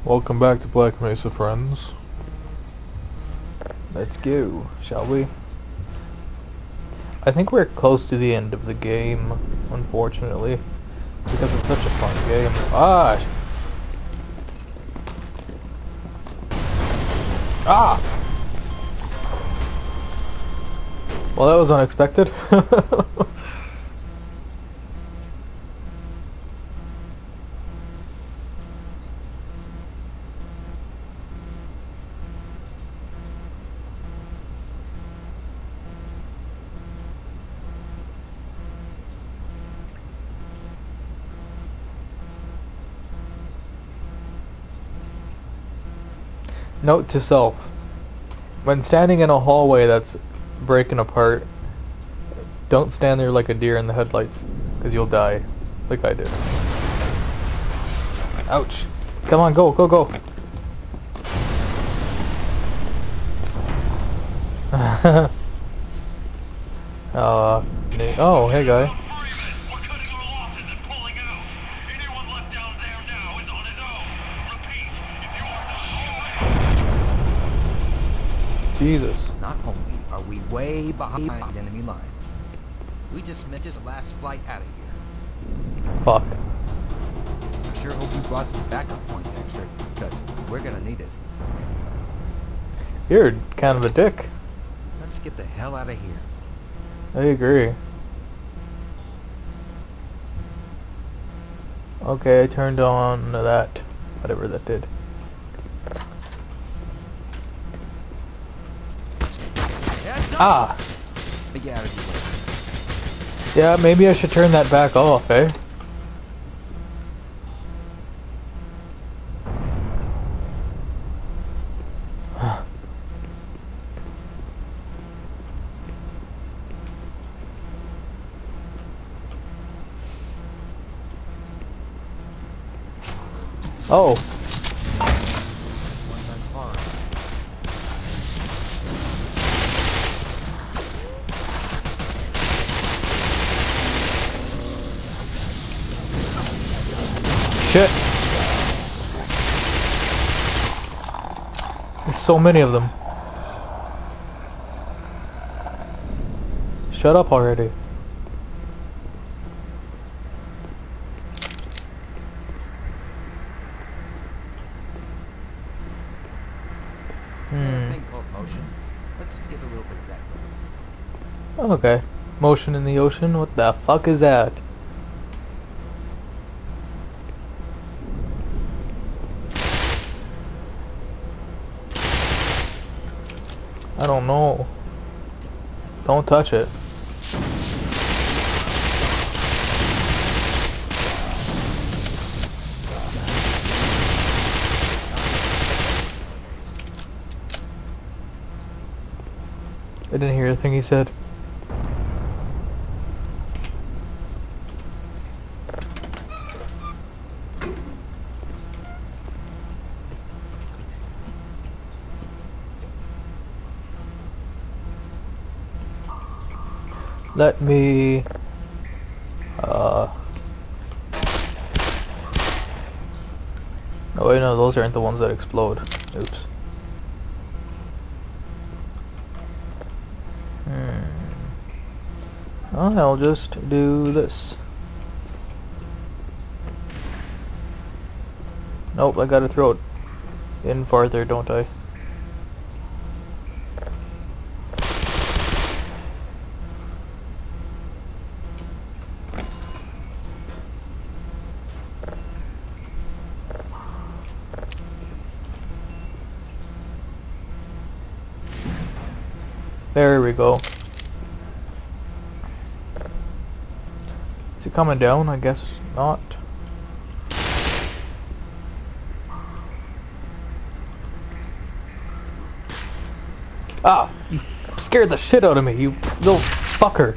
Welcome back to Black Mesa, friends. Let's go, shall we? I think we're close to the end of the game, unfortunately, because it's such a fun game. Ah! Ah! Well, that was unexpected. Note to self: when standing in a hallway that's breaking apart, don't stand there like a deer in the headlights, because you'll die, like I did. Ouch! Come on, go, go, go! Oh, hey guy. Jesus. Not only are we way behind enemy lines, we just missed the last flight out of here. Fuck. I sure hope you brought some backup point, Dexter, because we're gonna need it. You're kind of a dick. Let's get the hell out of here. I agree. Okay, I turned on that, whatever that did. Ah! Get out of Yeah, maybe I should turn that back off, eh? Oh! Shit! There's so many of them. Shut up already. Thing called motion. Let's get a little bit of that. Okay. Motion in the ocean? What the fuck is that? I don't know. Don't touch it. I didn't hear a thing he said. Let me oh wait, no, those aren't the ones that explode. Oops. I'll just do this. Nope, I gotta throw it in farther, don't I? There we go. Is it coming down? I guess not. Ah! You scared the shit out of me, you little fucker!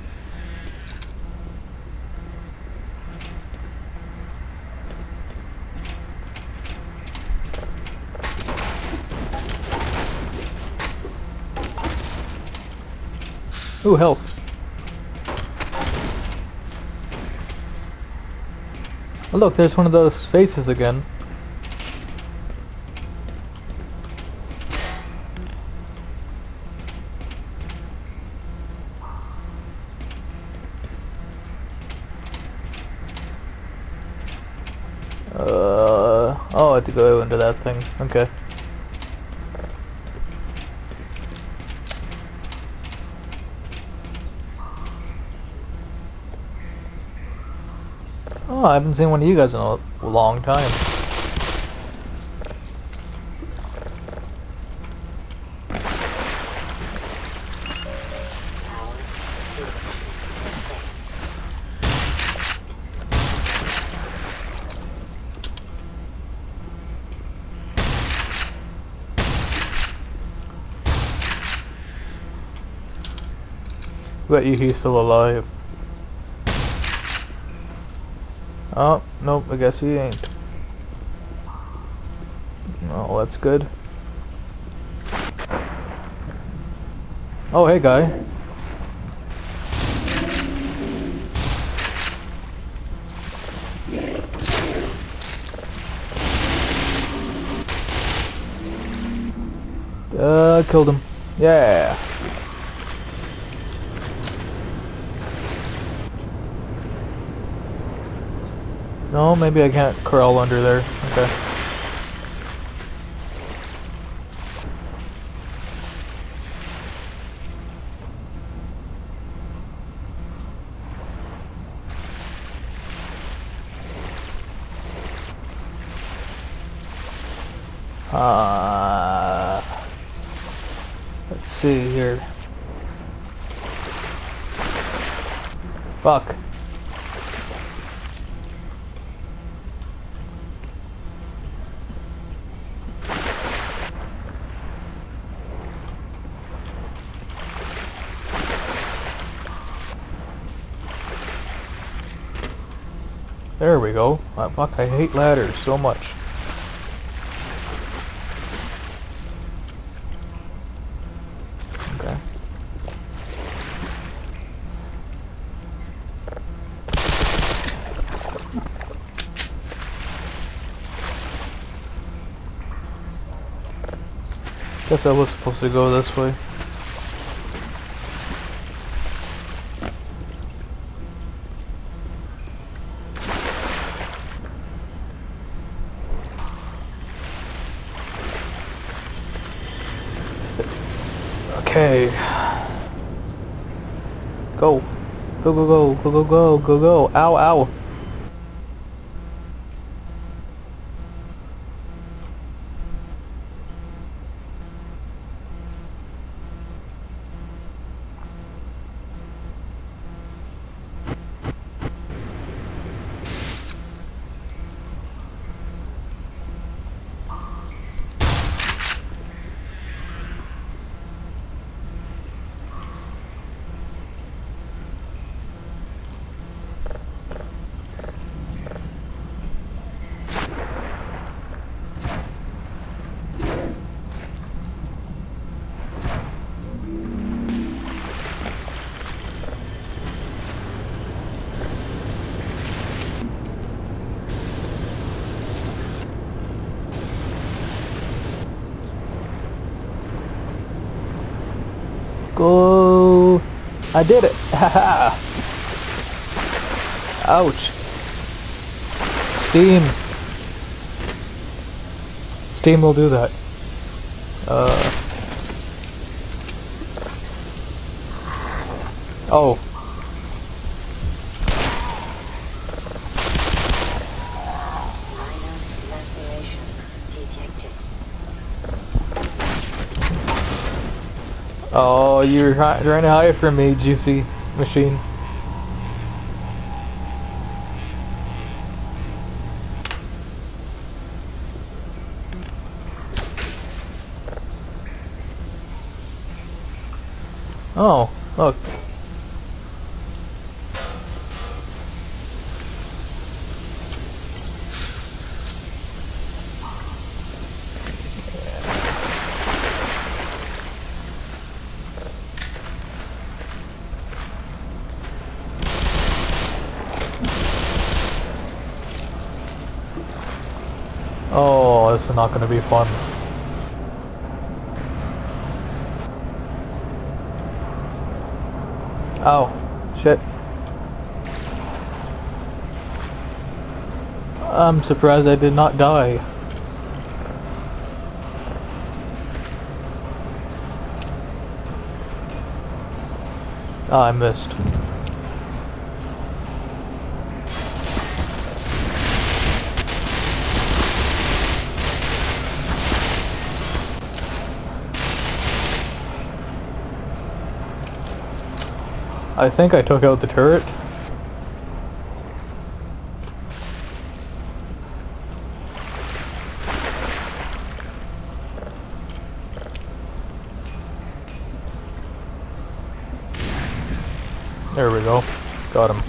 Ooh, help. Oh, look, there's one of those faces again. Oh, I have to go into that thing. Okay. Oh, I haven't seen one of you guys in a long time. Bet you he's still alive. Oh, nope, I guess he ain't. Oh, that's good. Oh, hey guy. Killed him. Yeah. No, maybe I can't crawl under there. Okay. Let's see here. Fuck. There we go. Fuck, I hate ladders so much. Okay. Guess I was supposed to go this way. Okay. Go. Go, go, go, go, go, go, go, go. Ow, ow. Go. I did it. Haha. Ouch. Steam. Steam will do that. Oh. Oh, you're trying to hide from me, juicy machine. Oh, look. Oh, this is not going to be fun. Oh, shit. I'm surprised I did not die. Ah, I missed. I think I took out the turret. There we go. Got him.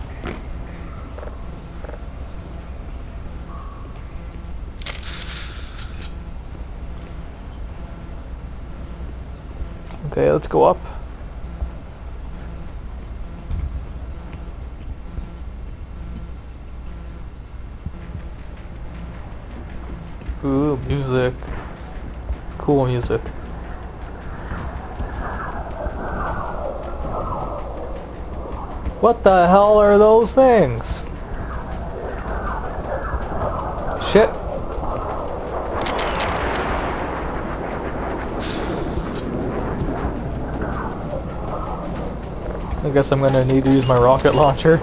Okay, let's go up. Ooh, music. Cool music. What the hell are those things? Shit. I guess I'm gonna need to use my rocket launcher.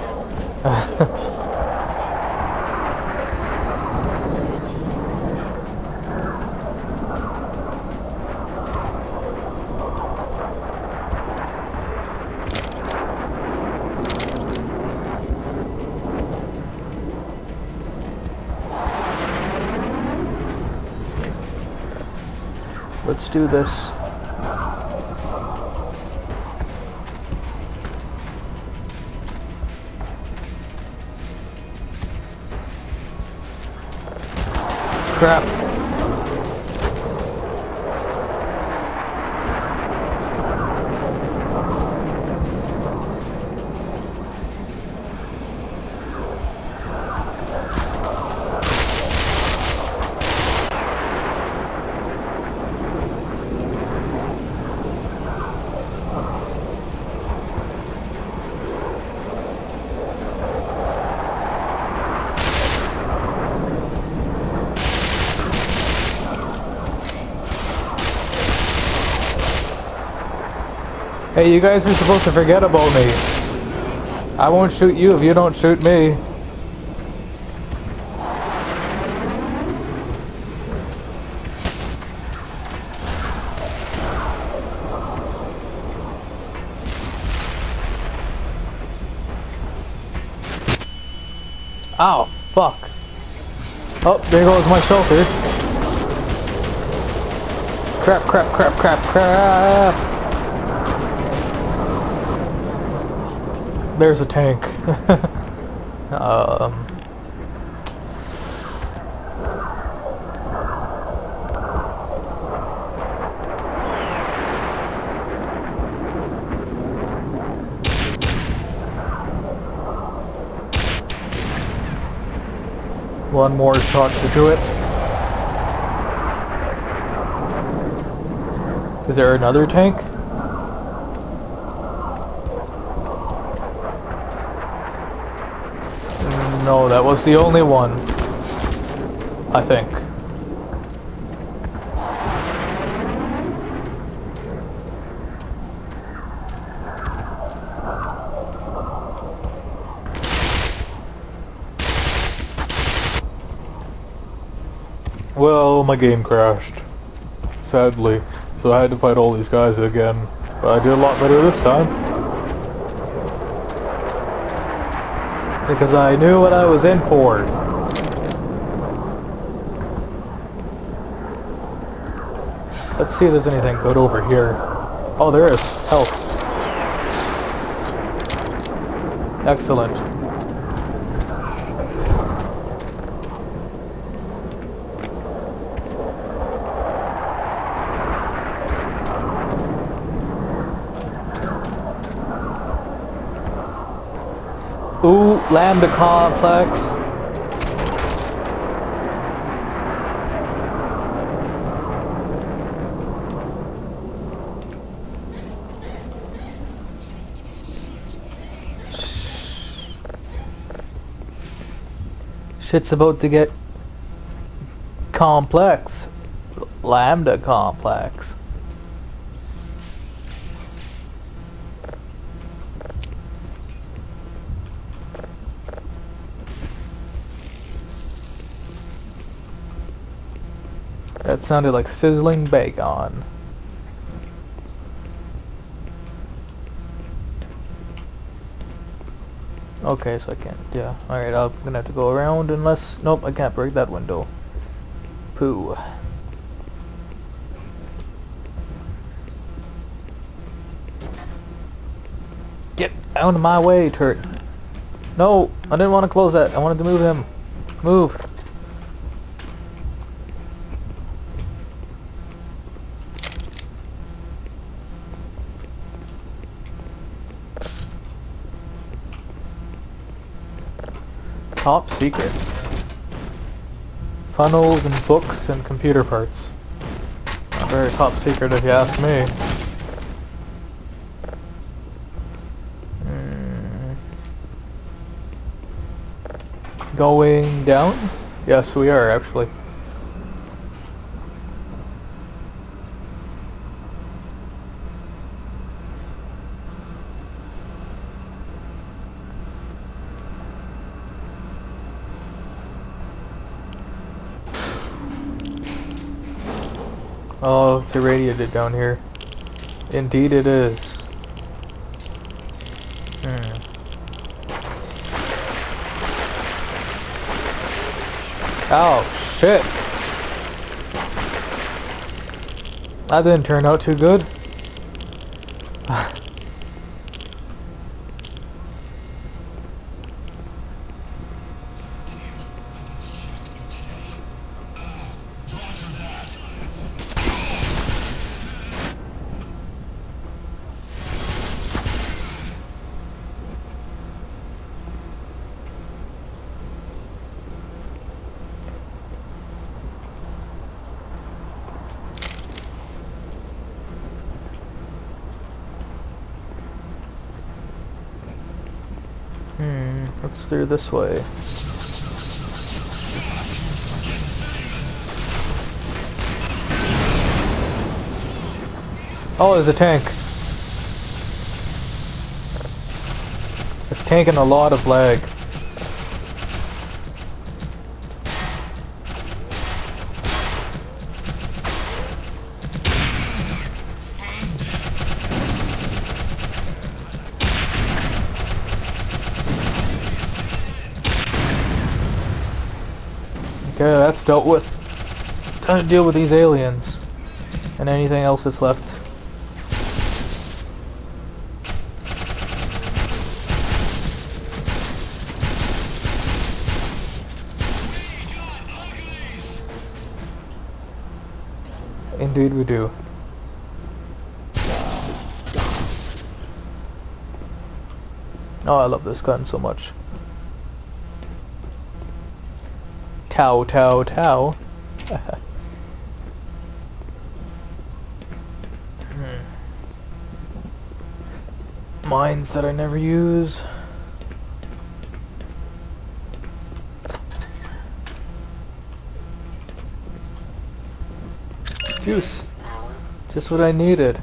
Let's do this. Crap. Hey, you guys are supposed to forget about me. I won't shoot you if you don't shoot me. Ow, fuck. Oh, there goes my shelter. Crap, crap, crap, crap, crap. There's a tank. One more shot to do it. Is there another tank? No, that was the only one. I think. Well, my game crashed. Sadly. So I had to fight all these guys again. But I did a lot better this time. Because I knew what I was in for. Let's see if there's anything good over here. Oh, there is. Health. Excellent. Ooh, Lambda Complex. Shit's about to get complex. Lambda Complex. That sounded like sizzling bacon. Okay, so I can't, yeah. Alright, I'm gonna have to go around unless, nope, I can't break that window. Pooh. Get out of my way, turret. No, I didn't want to close that. I wanted to move him. Move. Top secret. Funnels and books and computer parts. Not very top secret if you ask me. Going down? Yes, we are actually. Oh, it's irradiated down here. Indeed it is. Oh, shit. That didn't turn out too good. Let's through this way. Oh, there's a tank. It's taking a lot of lag. Okay, that's dealt with. Time to deal with these aliens. And anything else that's left. Indeed we do. Oh, I love this gun so much. Tow, tow, tow. Mines that I never use. Juice. Just what I needed.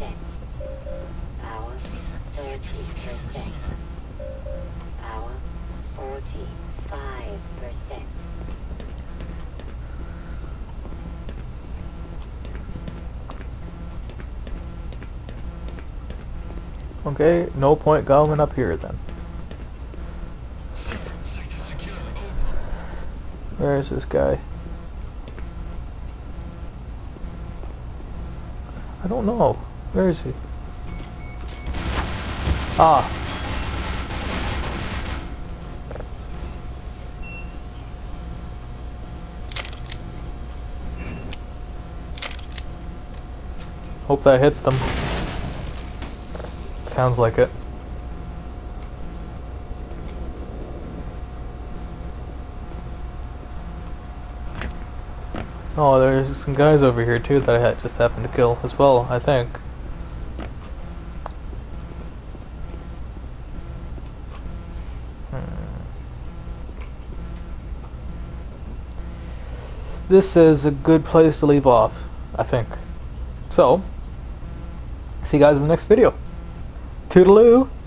Okay, no point going up here then. Where is this guy? I don't know. Where is he? Ah. Hope that hits them. Sounds like it. Oh, there's some guys over here too that I just happened to kill as well, I think. This is a good place to leave off, I think. So, see you guys in the next video. Toodaloo!